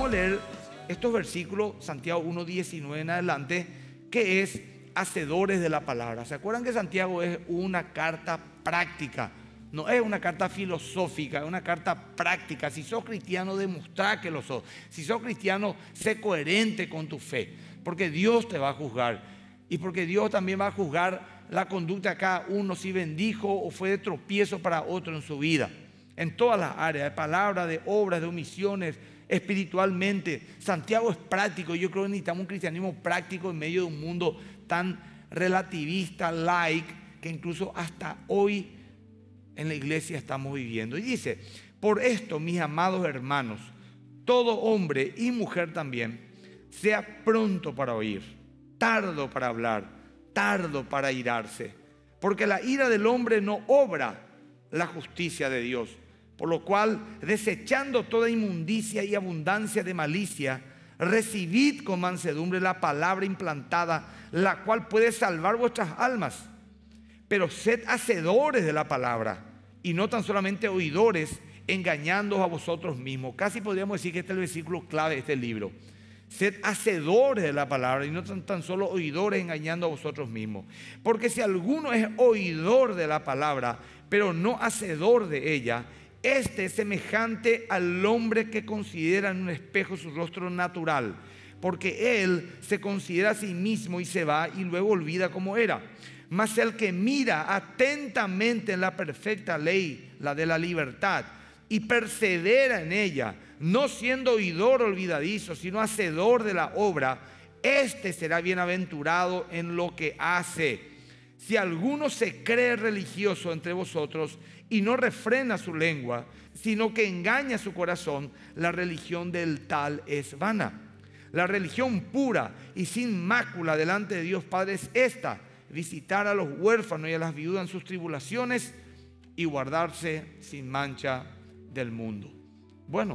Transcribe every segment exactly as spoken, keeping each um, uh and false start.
a leer estos versículos, Santiago uno diecinueve en adelante, que es hacedores de la palabra. ¿Se acuerdan que Santiago es una carta práctica? No es una carta filosófica, es una carta práctica. Si sos cristiano, demostrá que lo sos. Si sos cristiano, sé coherente con tu fe, porque Dios te va a juzgar y porque Dios también va a juzgar la conducta de cada uno, si bendijo o fue de tropiezo para otro en su vida. En todas las áreas, de palabras, de obras, de omisiones, espiritualmente. Santiago es práctico. Yo creo que necesitamos un cristianismo práctico en medio de un mundo tan relativista, light, que incluso hasta hoy en la iglesia estamos viviendo. Y dice: por esto, mis amados hermanos, todo hombre y mujer también, sea pronto para oír, tardo para hablar, tardo para airarse, porque la ira del hombre no obra la justicia de Dios. Por lo cual, desechando toda inmundicia y abundancia de malicia, recibid con mansedumbre la palabra implantada, la cual puede salvar vuestras almas. Pero sed hacedores de la palabra, y no tan solamente oidores, engañándoos a vosotros mismos. Casi podríamos decir que este es el versículo clave de este libro. Sed hacedores de la palabra y no tan, tan solo oidores, engañando a vosotros mismos. Porque si alguno es oidor de la palabra, pero no hacedor de ella, este es semejante al hombre que considera en un espejo su rostro natural, porque él se considera a sí mismo y se va y luego olvida cómo era. Mas el que mira atentamente en la perfecta ley, la de la libertad, y persevera en ella, no siendo oidor olvidadizo, sino hacedor de la obra, este será bienaventurado en lo que hace. Si alguno se cree religioso entre vosotros y no refrena su lengua, sino que engaña su corazón, la religión del tal es vana. La religión pura y sin mácula delante de Dios Padre es esta: visitar a los huérfanos y a las viudas en sus tribulaciones y guardarse sin mancha del mundo. Bueno,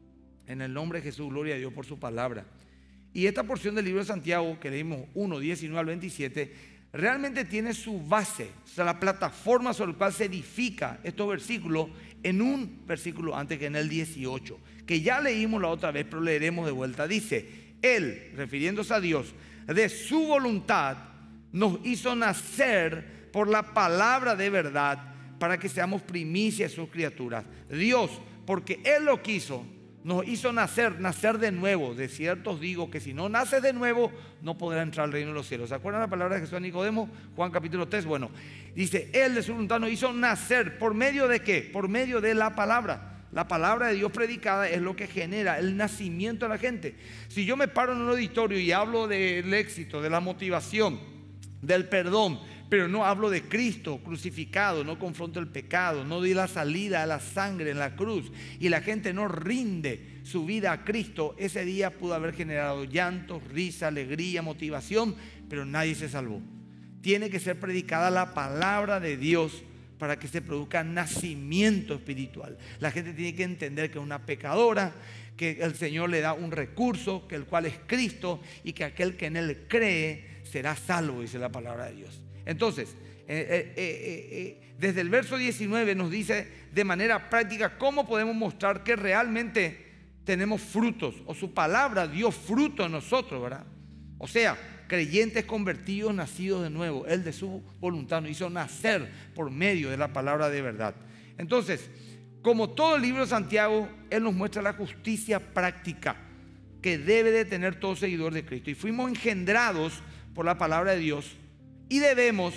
en el nombre de Jesús, gloria a Dios por su palabra. Y esta porción del libro de Santiago que leímos, uno, diecinueve al veintisiete, realmente tiene su base, o sea, la plataforma sobre la cual se edifica estos versículos, en un versículo antes, que en el dieciocho, que ya leímos la otra vez, pero leeremos de vuelta. Dice: Él, refiriéndose a Dios, de su voluntad nos hizo nacer por la palabra de verdad, para que seamos primicias de sus criaturas. Dios, porque Él lo quiso, nos hizo nacer, nacer de nuevo. De cierto os digo que si no naces de nuevo, no podrás entrar al reino de los cielos. ¿Se acuerdan la palabra de Jesús a Nicodemo? Juan capítulo tres. Bueno, dice: Él de su voluntad nos hizo nacer. ¿Por medio de qué? Por medio de la palabra. La palabra de Dios predicada es lo que genera el nacimiento de la gente. Si yo me paro en un auditorio y hablo del éxito, de la motivación, del perdón, pero no hablo de Cristo crucificado, no confronto el pecado, no di la salida a la sangre en la cruz, y la gente no rinde su vida a Cristo, ese día pudo haber generado llanto, risa, alegría, motivación, pero nadie se salvó. Tiene que ser predicada la palabra de Dios para que se produzca nacimiento espiritual. La gente tiene que entender que es una pecadora, que el Señor le da un recurso, que el cual es Cristo, y que aquel que en Él cree será salvo, dice la palabra de Dios. Entonces, eh, eh, eh, eh, desde el verso diecinueve nos dice de manera práctica cómo podemos mostrar que realmente tenemos frutos, o su palabra dio fruto en nosotros, ¿verdad? O sea, creyentes convertidos, nacidos de nuevo. Él de su voluntad nos hizo nacer por medio de la palabra de verdad. Entonces, como todo el libro de Santiago, Él nos muestra la justicia práctica que debe de tener todo seguidor de Cristo. Y fuimos engendrados por la palabra de Dios y debemos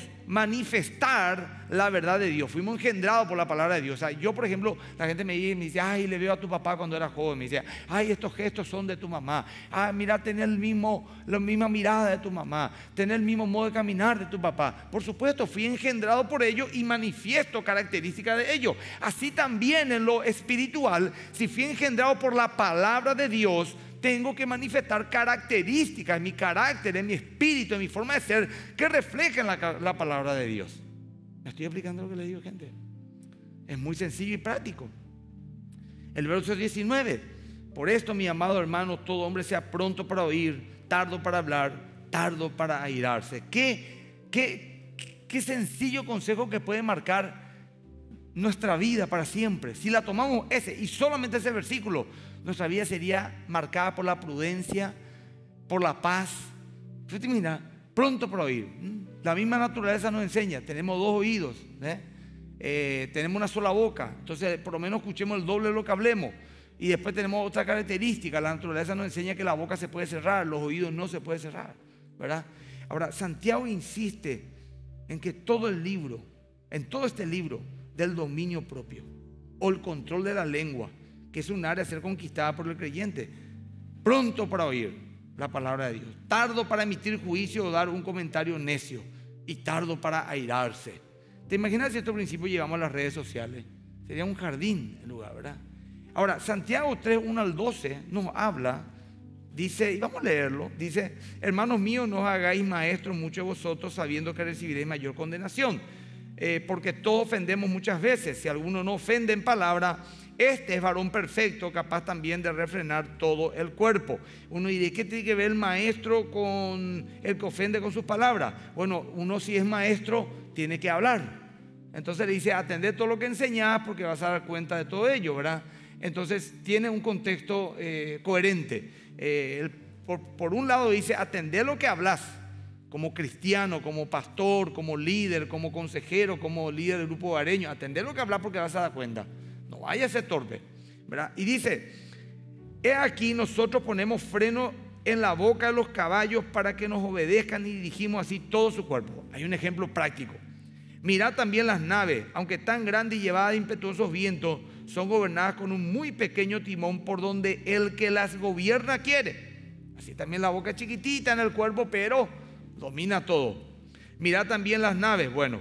manifestar la verdad de Dios. Fuimos engendrados por la palabra de Dios. O sea, yo, por ejemplo, la gente me dice, me dice, ay, le veo a tu papá cuando era joven. Me dice, ay, estos gestos son de tu mamá. Ah, mira, tener el mismo, la misma mirada de tu mamá, tener el mismo modo de caminar de tu papá. Por supuesto, fui engendrado por ellos y manifiesto características de ellos. Así también en lo espiritual, si fui engendrado por la palabra de Dios, tengo que manifestar características en mi carácter, en mi espíritu, en mi forma de ser, que reflejen la, la palabra de Dios. ¿Me estoy explicando lo que le digo, gente? Es muy sencillo y práctico. El verso diecinueve: por esto, mi amado hermano, todo hombre sea pronto para oír, tardo para hablar, tardo para airarse. Qué, qué, qué sencillo consejo que puede marcar nuestra vida para siempre. Si la tomamos ese y solamente ese versículo, nuestra vida sería marcada por la prudencia, por la paz. Usted mira, pronto para oír. La misma naturaleza nos enseña, tenemos dos oídos, ¿eh? Eh, tenemos una sola boca, entonces por lo menos escuchemos el doble de lo que hablemos. Y después tenemos otra característica, la naturaleza nos enseña que la boca se puede cerrar, los oídos no se pueden cerrar, ¿verdad? Ahora, Santiago insiste en que todo el libro, en todo este libro del dominio propio o el control de la lengua, que es un área a ser conquistada por el creyente, pronto para oír la palabra de Dios, tardo para emitir juicio o dar un comentario necio, y tardo para airarse. ¿Te imaginas si estos principios llegamos a las redes sociales? Sería un jardín el lugar, ¿verdad? Ahora, Santiago tres, uno al doce nos habla, dice, y vamos a leerlo, dice: hermanos míos, no os hagáis maestros muchos de vosotros, sabiendo que recibiréis mayor condenación, eh, porque todos ofendemos muchas veces. Si alguno no ofende en palabra, este es varón perfecto, capaz también de refrenar todo el cuerpo. Uno diría, ¿qué tiene que ver el maestro con el que ofende con sus palabras? Bueno, uno, si es maestro, tiene que hablar. Entonces le dice: atended todo lo que enseñás, porque vas a dar cuenta de todo ello, ¿verdad? Entonces tiene un contexto eh, coherente. Eh, el, por, por un lado dice: atended lo que hablas, como cristiano, como pastor, como líder, como consejero, como líder del grupo hogareño. Atended lo que hablas porque vas a dar cuenta. No vaya a ser torpe, ¿verdad? Y dice: he aquí, nosotros ponemos freno en la boca de los caballos para que nos obedezcan, y dirigimos así todo su cuerpo. Hay un ejemplo práctico. Mirad también las naves, aunque tan grandes y llevadas de impetuosos vientos, son gobernadas con un muy pequeño timón, por donde el que las gobierna quiere. Así también la boca es chiquitita en el cuerpo, pero domina todo. Mirad también las naves. Bueno,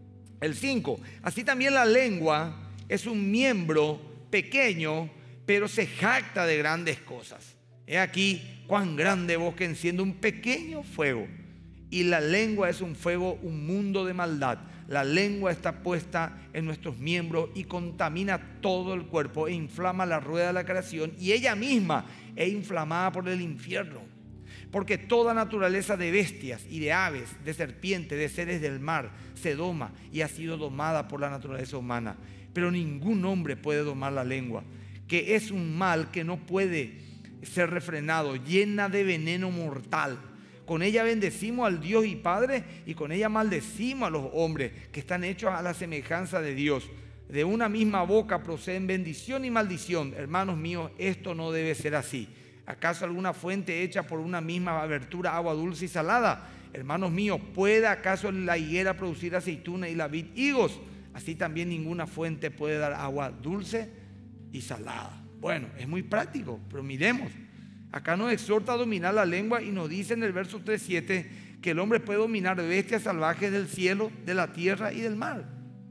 el cinco. Así también la lengua es un miembro pequeño, pero se jacta de grandes cosas. He aquí cuán grande bosque enciende un pequeño fuego. Y la lengua es un fuego, un mundo de maldad. La lengua está puesta en nuestros miembros y contamina todo el cuerpo e inflama la rueda de la creación, y ella misma es inflamada por el infierno. Porque toda naturaleza de bestias y de aves, de serpientes, de seres del mar, se doma y ha sido domada por la naturaleza humana. Pero ningún hombre puede domar la lengua, que es un mal que no puede ser refrenado, llena de veneno mortal. Con ella bendecimos al Dios y Padre, y con ella maldecimos a los hombres que están hechos a la semejanza de Dios. De una misma boca proceden bendición y maldición. Hermanos míos, esto no debe ser así. ¿Acaso alguna fuente hecha por una misma abertura agua dulce y salada? Hermanos míos, ¿puede acaso la higuera producir aceituna y la vid higos? Así también ninguna fuente puede dar agua dulce y salada. Bueno, es muy práctico, pero miremos. Acá nos exhorta a dominar la lengua, y nos dice en el verso tres siete que el hombre puede dominar bestias salvajes del cielo, de la tierra y del mar.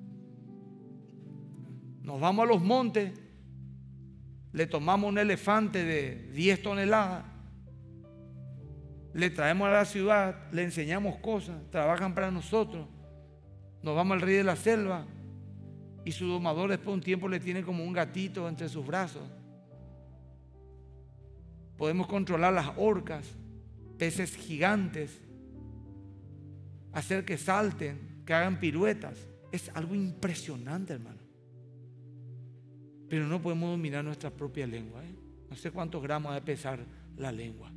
Nos vamos a los montes, le tomamos un elefante de diez toneladas, le traemos a la ciudad, le enseñamos cosas, trabajan para nosotros. Nos vamos al rey de la selva, y su domador después de un tiempo le tiene como un gatito entre sus brazos. Podemos controlar las orcas, peces gigantes, hacer que salten, que hagan piruetas. Es algo impresionante, hermano. Pero no podemos dominar nuestra propia lengua, ¿eh? No sé cuántos gramos debe pesar la lengua.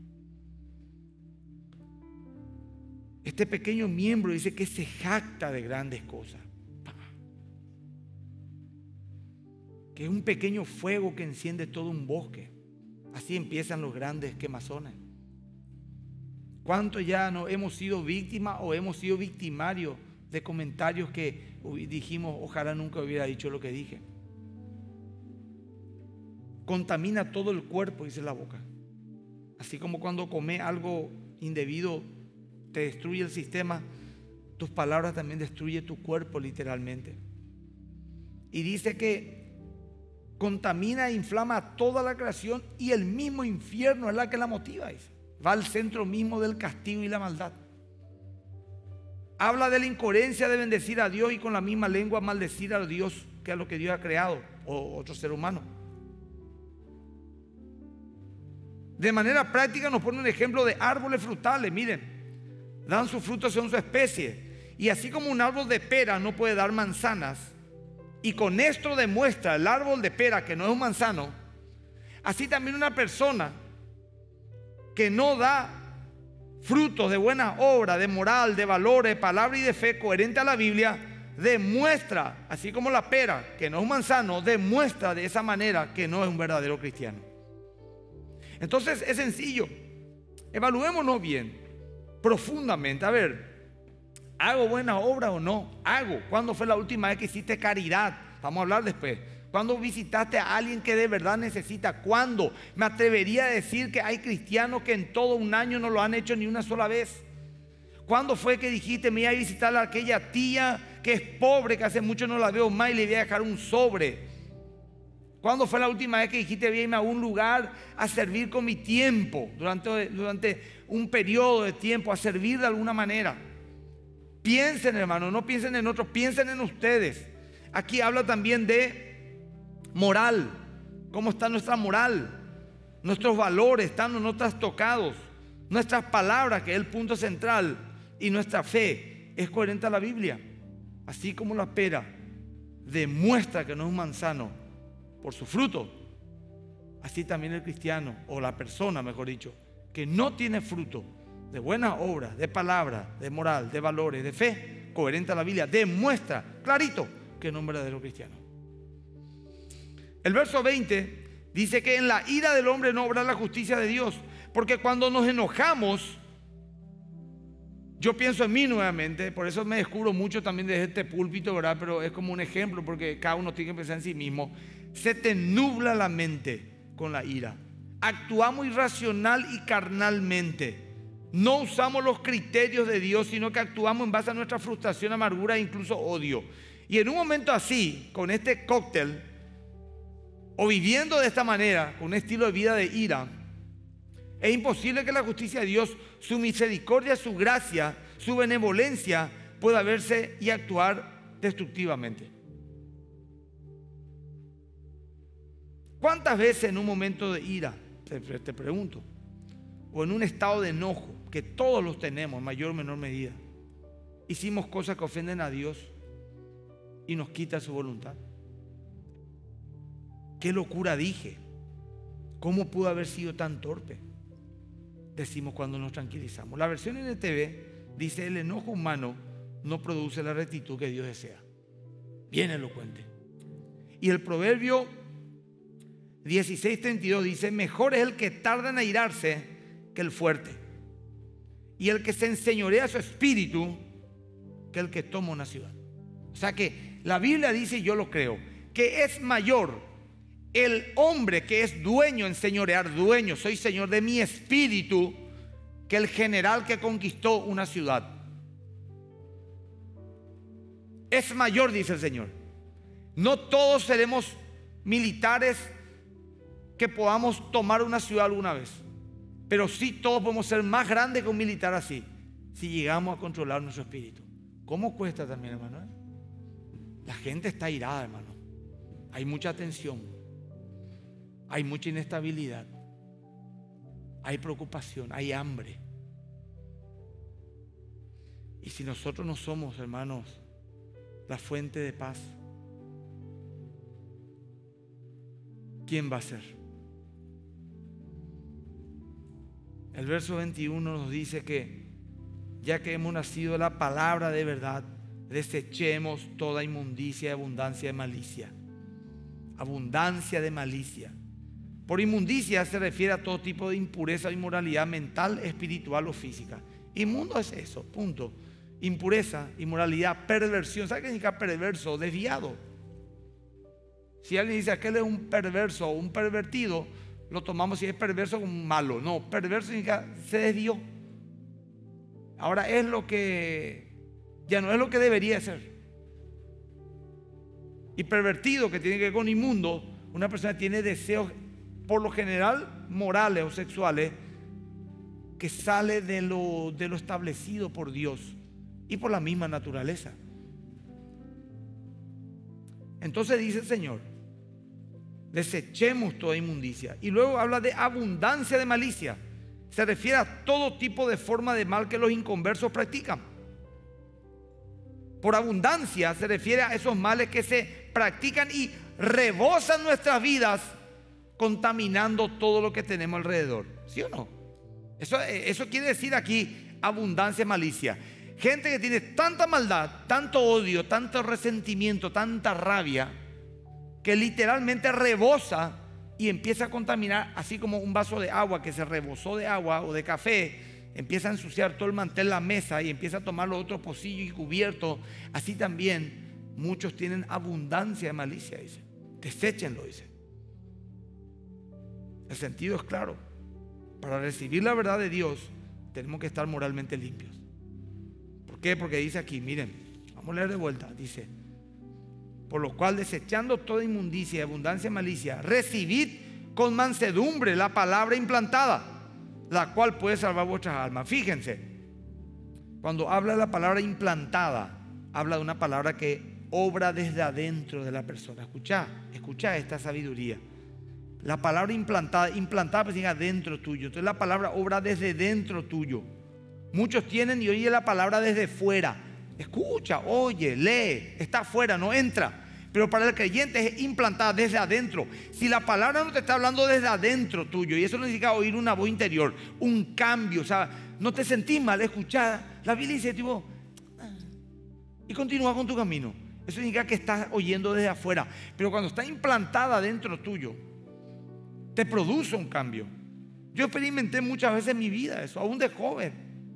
Este pequeño miembro dice que se jacta de grandes cosas. Que es un pequeño fuego que enciende todo un bosque. Así empiezan los grandes quemazones. ¿Cuántos ya no hemos sido víctimas o hemos sido victimarios de comentarios que dijimos: ojalá nunca hubiera dicho lo que dije? Contamina todo el cuerpo, dice la boca. Así como cuando comes algo indebido te destruye el sistema, tus palabras también destruyen tu cuerpo literalmente. Y dice que contamina e inflama toda la creación, y el mismo infierno es la que la motiva, dice. Va al centro mismo del castigo y la maldad. Habla de la incoherencia de bendecir a Dios y con la misma lengua maldecir a Dios, que a lo que Dios ha creado, o otro ser humano. De manera práctica nos pone un ejemplo de árboles frutales. Miren, dan sus frutos según su especie, y así como un árbol de pera no puede dar manzanas y con esto demuestra el árbol de pera que no es un manzano, así también una persona que no da frutos de buenas obras, de moral, de valores, de palabra y de fe coherente a la Biblia, demuestra, así como la pera, que no es un manzano, demuestra de esa manera que no es un verdadero cristiano. Entonces es sencillo, evaluémonos bien, profundamente. A ver, ¿hago buenas obras o no? Hago. ¿Cuándo fue la última vez que hiciste caridad? Vamos a hablar después. ¿Cuándo visitaste a alguien que de verdad necesita? ¿Cuándo? Me atrevería a decir que hay cristianos que en todo un año no lo han hecho ni una sola vez. ¿Cuándo fue que dijiste, me iba a visitar a aquella tía que es pobre, que hace mucho no la veo más y le voy a dejar un sobre? ¿Cuándo fue la última vez que dijiste, voy a irme a un lugar a servir con mi tiempo, durante, durante un periodo de tiempo, a servir de alguna manera? Piensen, hermano, no piensen en otros, piensen en ustedes. Aquí habla también de moral. ¿Cómo está nuestra moral? Nuestros valores, están o no trastocados. Nuestras palabras, que es el punto central, y nuestra fe es coherente a la Biblia. Así como la pera demuestra que no es un manzano por su fruto, así también el cristiano, o la persona mejor dicho, que no tiene fruto de buenas obras, de palabra, de moral, de valores, de fe coherente a la Biblia, demuestra clarito que no es un verdadero cristiano. El verso veinte dice que en la ira del hombre no obra la justicia de Dios, porque cuando nos enojamos, yo pienso en mí nuevamente, por eso me descubro mucho también desde este púlpito, ¿verdad? Pero es como un ejemplo, porque cada uno tiene que pensar en sí mismo. Se te nubla la mente con la ira. Actuamos irracional y carnalmente. No usamos los criterios de Dios, sino que actuamos en base a nuestra frustración, amargura e incluso odio. Y en un momento así, con este cóctel, o viviendo de esta manera, con un estilo de vida de ira, es imposible que la justicia de Dios, su misericordia, su gracia, su benevolencia pueda verse y actuar destructivamente. ¿Cuántas veces en un momento de ira, te, te pregunto, o en un estado de enojo, que todos los tenemos en mayor o menor medida, hicimos cosas que ofenden a Dios y nos quita su voluntad? ¿Qué locura dije? ¿Cómo pudo haber sido tan torpe? Decimos cuando nos tranquilizamos. La versión N T V dice: el enojo humano no produce la rectitud que Dios desea. Bien elocuente. Y el proverbio dieciséis treinta y dos dice: mejor es el que tarda en airarse que el fuerte, y el que se enseñorea su espíritu que el que toma una ciudad. O sea que la Biblia dice, y yo lo creo, que es mayor el hombre que es dueño, enseñorear, dueño, soy señor de mi espíritu, que el general que conquistó una ciudad. Es mayor, dice el Señor. No todos seremos militares que podamos tomar una ciudad alguna vez, pero sí todos podemos ser más grandes que un militar así, si llegamos a controlar nuestro espíritu. ¿Cómo cuesta también, hermano? La gente está irada, hermano. Hay mucha tensión. Hay mucha inestabilidad, hay preocupación, hay hambre. Y si nosotros no somos, hermanos, la fuente de paz, ¿quién va a ser? El verso veintiuno nos dice que ya que hemos nacido de la palabra de verdad, desechemos toda inmundicia y abundancia de malicia. Abundancia de malicia. Por inmundicia se refiere a todo tipo de impureza o inmoralidad mental, espiritual o física. Inmundo es eso, punto. Impureza, inmoralidad, perversión. ¿Sabe qué significa perverso? Desviado. Si alguien dice aquel es un perverso o un pervertido, lo tomamos si es perverso como malo. No, perverso significa se desvió. Ahora es lo que ya no es lo que debería ser. Y pervertido, que tiene que ver con inmundo, una persona que tiene deseos por lo general morales o sexuales que sale de lo, de lo establecido por Dios y por la misma naturaleza. Entonces dice el Señor: desechemos toda inmundicia. Y luego habla de abundancia de malicia. Se refiere a todo tipo de forma de mal que los inconversos practican. Por abundancia se refiere a esos males que se practican y rebosan nuestras vidas, contaminando todo lo que tenemos alrededor. ¿Sí o no? Eso, eso quiere decir aquí abundancia y malicia. Gente que tiene tanta maldad, tanto odio, tanto resentimiento, tanta rabia, que literalmente rebosa y empieza a contaminar, así como un vaso de agua que se rebosó de agua o de café, empieza a ensuciar todo el mantel, la mesa, y empieza a tomar los otros pocillos y cubiertos. Así también muchos tienen abundancia de malicia, dice. Deséchenlo, dice. El sentido es claro. Para recibir la verdad de Dios tenemos que estar moralmente limpios. ¿Por qué? Porque dice aquí, miren, vamos a leer de vuelta. Dice: por lo cual, desechando toda inmundicia y abundancia de malicia, recibid con mansedumbre la palabra implantada, la cual puede salvar vuestras almas. Fíjense, cuando habla de la palabra implantada, habla de una palabra que obra desde adentro de la persona. Escucha, escucha esta sabiduría. La palabra implantada, implantada pues significa dentro tuyo. Entonces la palabra obra desde dentro tuyo. Muchos tienen y oyen la palabra desde fuera. Escucha, oye, lee, está afuera, no entra. Pero para el creyente es implantada desde adentro. Si la palabra no te está hablando desde adentro tuyo, y eso no significa oír una voz interior, un cambio, o sea, no te sentís mal, escuchar. La Biblia dice, tipo, y continúa con tu camino. Eso significa que estás oyendo desde afuera. Pero cuando está implantada dentro tuyo, te produce un cambio. Yo experimenté muchas veces en mi vida eso, aún de joven.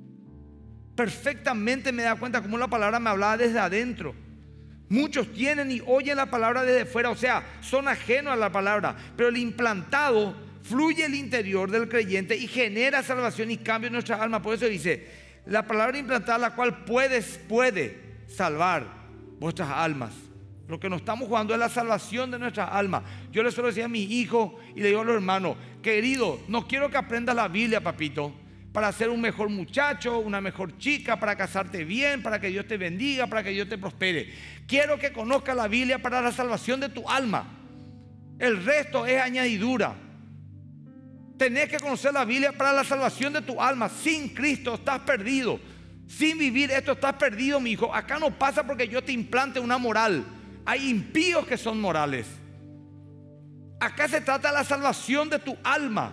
Perfectamente me da cuenta cómo la palabra me hablaba desde adentro. Muchos tienen y oyen la palabra desde fuera, o sea, son ajenos a la palabra. Pero el implantado fluye el interior del creyente y genera salvación y cambio en nuestra alma. Por eso dice, la palabra implantada, la cual puedes, puede salvar vuestras almas. Lo que nos estamos jugando es la salvación de nuestras almas. Yo le suelo decir a mi hijo y le digo a los hermanos: querido, no quiero que aprendas la Biblia, papito, para ser un mejor muchacho, una mejor chica, para casarte bien, para que Dios te bendiga, para que Dios te prospere. Quiero que conozcas la Biblia para la salvación de tu alma. El resto es añadidura. Tenés que conocer la Biblia para la salvación de tu alma. Sin Cristo estás perdido. Sin vivir esto estás perdido, mi hijo. Acá no pasa porque yo te implante una moral. Hay impíos que son morales. Acá se trata de la salvación de tu alma.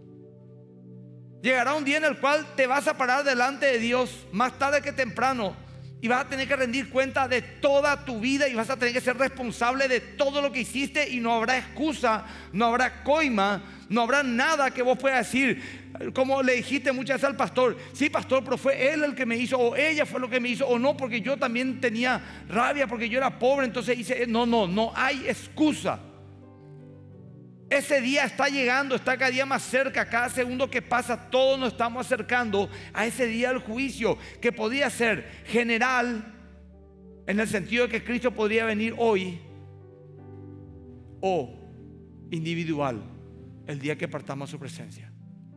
Llegará un día en el cual te vas a parar delante de Dios, más tarde que temprano, y vas a tener que rendir cuenta de toda tu vida y vas a tener que ser responsable de todo lo que hiciste, y no habrá excusa, no habrá coima, no habrá nada que vos puedas decir, como le dijiste muchas veces al pastor: sí, pastor, pero fue él el que me hizo, o ella fue lo que me hizo, o no, porque yo también tenía rabia porque yo era pobre, entonces hice. No, no, no hay excusa. Ese día está llegando, está cada día más cerca. Cada segundo que pasa, todos nos estamos acercando a ese día del juicio, que podría ser general, en el sentido de que Cristo podría venir hoy, o individual, el día que partamos a su presencia.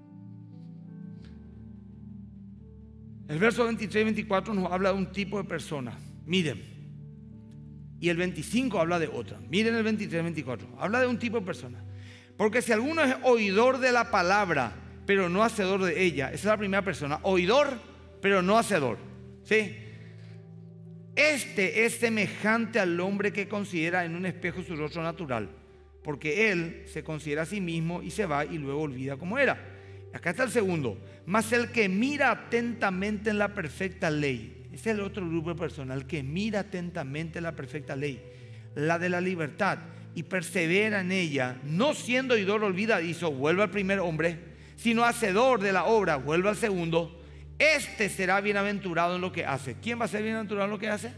El verso veintitrés y veinticuatro nos habla de un tipo de persona. Miren. Y el veinticinco habla de otra. Miren el veintitrés y veinticuatro. Habla de un tipo de persona. Porque si alguno es oidor de la palabra, pero no hacedor de ella. Esa es la primera persona. Oidor, pero no hacedor. ¿Sí? Este es semejante al hombre que considera en un espejo su rostro natural. Porque él se considera a sí mismo y se va y luego olvida cómo era. Acá está el segundo. Mas el que mira atentamente en la perfecta ley. Ese es el otro grupo de personas. El que mira atentamente en la perfecta ley, la de la libertad, y persevera en ella, no siendo oidor olvidadizo, vuelve al primer hombre, sino hacedor de la obra, vuelve al segundo. Este será bienaventurado en lo que hace. ¿Quién va a ser bienaventurado en lo que hace?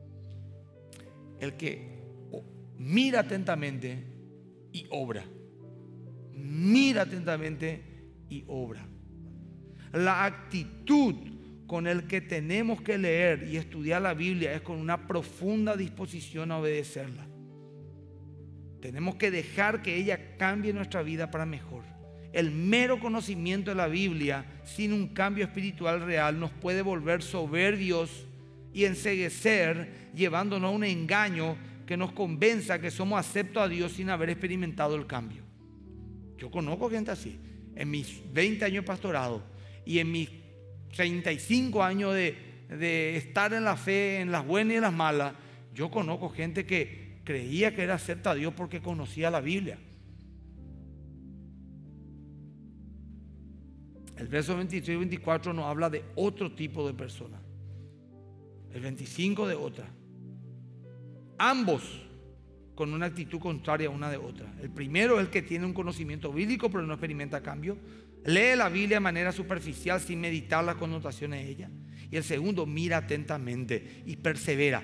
El que mira atentamente y obra. Mira atentamente y obra. La actitud con el que tenemos que leer y estudiar la Biblia es con una profunda disposición a obedecerla. Tenemos que dejar que ella cambie nuestra vida para mejor. El mero conocimiento de la Biblia sin un cambio espiritual real nos puede volver soberbios y enceguecer, llevándonos a un engaño que nos convenza que somos aceptos a Dios sin haber experimentado el cambio. Yo conozco gente así. En mis veinte años de pastorado y en mis treinta y cinco años de, de estar en la fe, en las buenas y en las malas, yo conozco gente que creía que era acepto a Dios porque conocía la Biblia. El verso veintitrés y veinticuatro nos habla de otro tipo de persona. El veinticinco de otra. Ambos con una actitud contraria una de otra. El primero es el que tiene un conocimiento bíblico pero no experimenta cambio. Lee la Biblia de manera superficial sin meditar las connotaciones de ella. Y el segundo mira atentamente y persevera.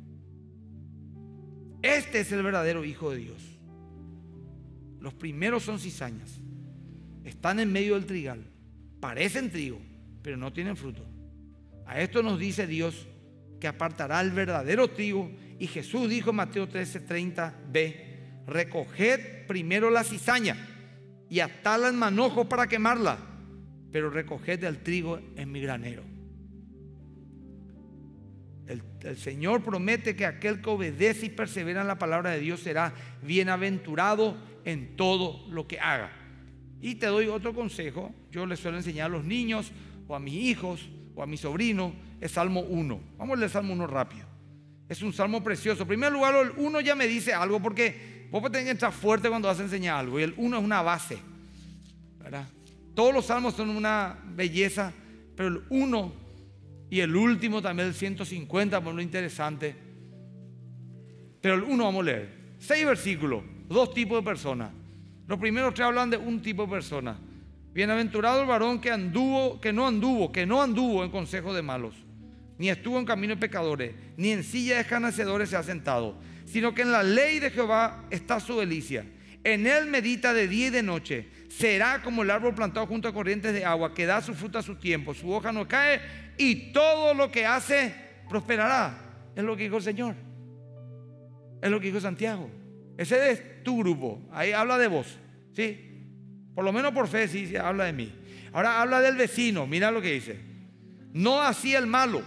Este es el verdadero Hijo de Dios. Los primeros son cizañas. Están en medio del trigal. Parecen trigo, pero no tienen fruto. A esto nos dice Dios que apartará el verdadero trigo. Y Jesús dijo en Mateo trece treinta b: recoged primero la cizaña y atadla en manojos para quemarla, pero recoged el trigo en mi granero. El, el Señor promete que aquel que obedece y persevera en la palabra de Dios será bienaventurado en todo lo que haga. Y te doy otro consejo. Yo les suelo enseñar a los niños o a mis hijos o a mis sobrinos el Salmo uno. Vamos a leer el Salmo uno rápido. Es un salmo precioso. En primer lugar, el uno ya me dice algo, porque vos tenés que entrar fuerte cuando vas a enseñar algo. Y el uno es una base, ¿verdad? Todos los salmos son una belleza, pero el uno y el último también, el ciento cincuenta, por lo interesante. Pero el uno vamos a leer. Seis versículos, dos tipos de personas. Los primeros tres hablan de un tipo de persona. Bienaventurado el varón que anduvo, que no anduvo, que no anduvo en consejo de malos, ni estuvo en camino de pecadores, ni en silla de escarnecedores se ha sentado, sino que en la ley de Jehová está su delicia. En él medita de día y de noche. Será como el árbol plantado junto a corrientes de agua, que da su fruto a su tiempo, su hoja no cae, y todo lo que hace prosperará. Es lo que dijo el Señor. Es lo que dijo Santiago. Ese es tu grupo. Ahí habla de vos, ¿sí? Por lo menos por fe, sí, sí, habla de mí. Ahora habla del vecino. Mira lo que dice: no así el malo.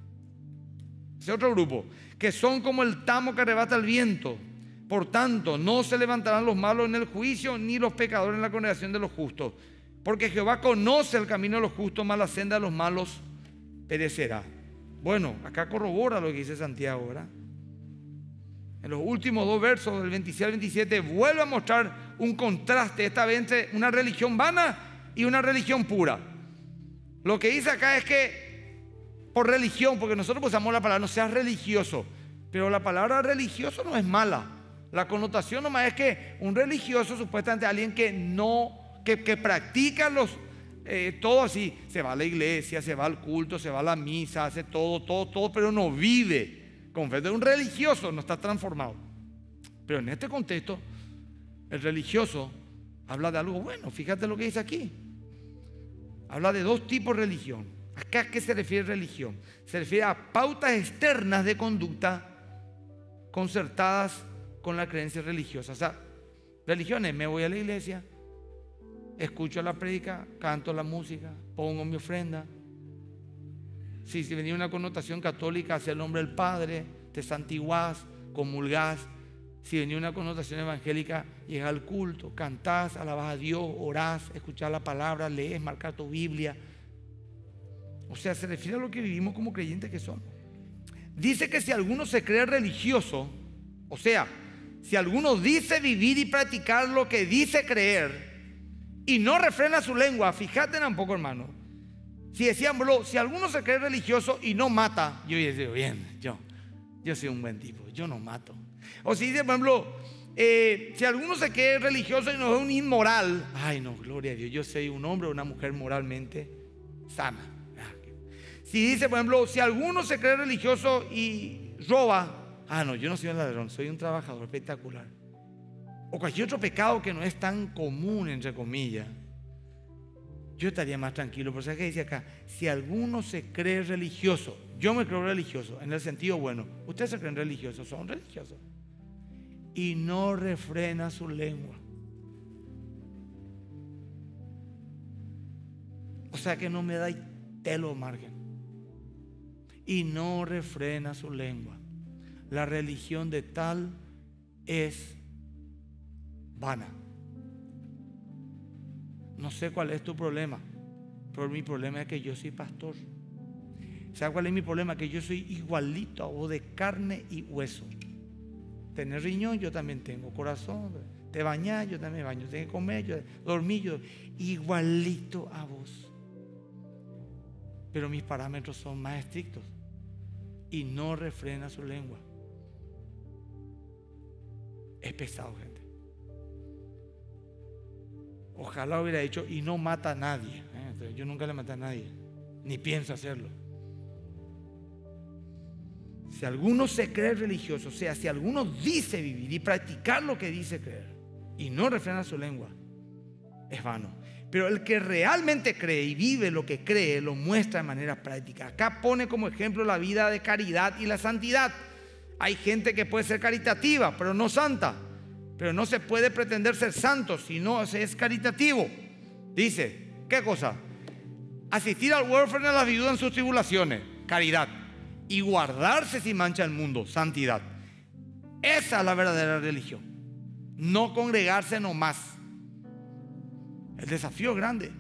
Ese otro grupo, que son como el tamo que arrebata el viento. Por tanto, no se levantarán los malos en el juicio, ni los pecadores en la congregación de los justos. Porque Jehová conoce el camino de los justos, mas la senda de los malos perecerá. Bueno, acá corrobora lo que dice Santiago, ¿verdad? En los últimos dos versos, del veintiséis al veintisiete, vuelve a mostrar un contraste, esta vez entre una religión vana y una religión pura. Lo que dice acá es que por religión, porque nosotros usamos la palabra no seas religioso, pero la palabra religioso no es mala. La connotación nomás es que un religioso supuestamente alguien que no, que, que practica los, eh, todo así, se va a la iglesia, se va al culto, se va a la misa, hace todo, todo, todo, pero no vive con fe. Un religioso no está transformado. Pero en este contexto, el religioso habla de algo bueno. Fíjate lo que dice aquí. Habla de dos tipos de religión. ¿Acá a qué se refiere religión? Se refiere a pautas externas de conducta concertadas con la creencia religiosa. O sea, religiones: me voy a la iglesia, escucho la prédica, canto la música, pongo mi ofrenda. Si, si venía una connotación católica, hacia el nombre del Padre, te santiguás, comulgás. Si venía una connotación evangélica, llegas al culto, cantás, alabás a Dios, orás, escuchás la palabra, lees, marcas tu Biblia. O sea, se refiere a lo que vivimos como creyentes que somos. Dice que si alguno se cree religioso, o sea, si alguno dice vivir y practicar lo que dice creer y no refrena su lengua, fíjate tampoco, hermano. Si decían, bro, si alguno se cree religioso y no mata, yo digo, bien, yo, yo soy un buen tipo, yo no mato. O si dice, por ejemplo, eh, si alguno se cree religioso y no es un inmoral, ay no, gloria a Dios, yo soy un hombre o una mujer moralmente sana. Si dice, por ejemplo, si alguno se cree religioso y roba, ah no, yo no soy un ladrón, soy un trabajador espectacular. O cualquier otro pecado que no es tan común, entre comillas, yo estaría más tranquilo. Por eso es que dice acá, si alguno se cree religioso, yo me creo religioso, en el sentido bueno, ustedes se creen religiosos, son religiosos, y no refrena su lengua. O sea que no me da telo margen. Y no refrena su lengua. La religión de tal es vana. No sé cuál es tu problema, pero mi problema es que yo soy pastor. ¿Sabes cuál es mi problema? Que yo soy igualito a vos, de carne y hueso. Tenés riñón, yo también tengo. Corazón, te bañás, yo también me baño. Tenés que comer, yo dormí, yo igualito a vos. Pero mis parámetros son más estrictos y no refrena su lengua. Es pesado, gente. Ojalá hubiera dicho y no mata a nadie. ¿eh? Yo nunca le maté a nadie, ni pienso hacerlo. Si alguno se cree religioso, o sea, si alguno dice vivir y practicar lo que dice creer y no refrena su lengua, es vano. Pero el que realmente cree y vive lo que cree, lo muestra de manera práctica. Acá pone como ejemplo la vida de caridad y la santidad. Hay gente que puede ser caritativa, pero no santa. Pero no se puede pretender ser santo si no se es caritativo. Dice, ¿qué cosa? Asistir al huérfano y a la viuda en sus tribulaciones, caridad. Y guardarse sin mancha el mundo, santidad. Esa es la verdadera religión. No congregarse nomás. El desafío es grande.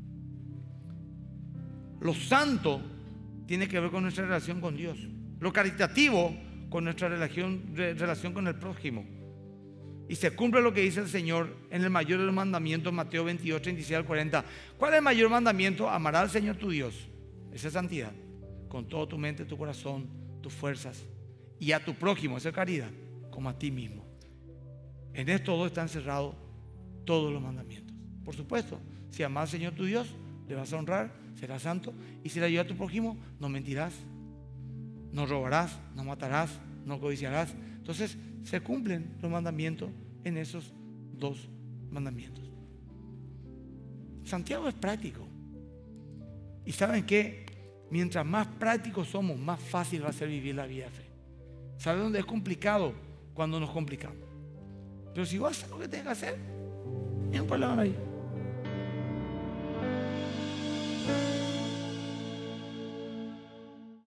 Lo santo tiene que ver con nuestra relación con Dios. Lo caritativo con nuestra relación, relación con el prójimo. Y se cumple lo que dice el Señor en el mayor de los mandamientos, Mateo veintidós, treinta y seis al cuarenta. ¿Cuál es el mayor mandamiento? Amarás al Señor tu Dios. Esa es santidad. Con toda tu mente, tu corazón, tus fuerzas. Y a tu prójimo, esa es caridad, como a ti mismo. En esto dos están encerrados todos los mandamientos. Por supuesto, si amas al Señor tu Dios, le vas a honrar, serás santo. Y si le ayudas a tu prójimo, no mentirás, no robarás, no matarás, no codiciarás. Entonces se cumplen los mandamientos en esos dos mandamientos. Santiago es práctico. ¿Y saben qué? Mientras más prácticos somos, más fácil va a ser vivir la vida de fe. ¿Saben dónde es complicado? Cuando nos complicamos. Pero si vas a hacer lo que tengas que hacer, no hay un problema ahí.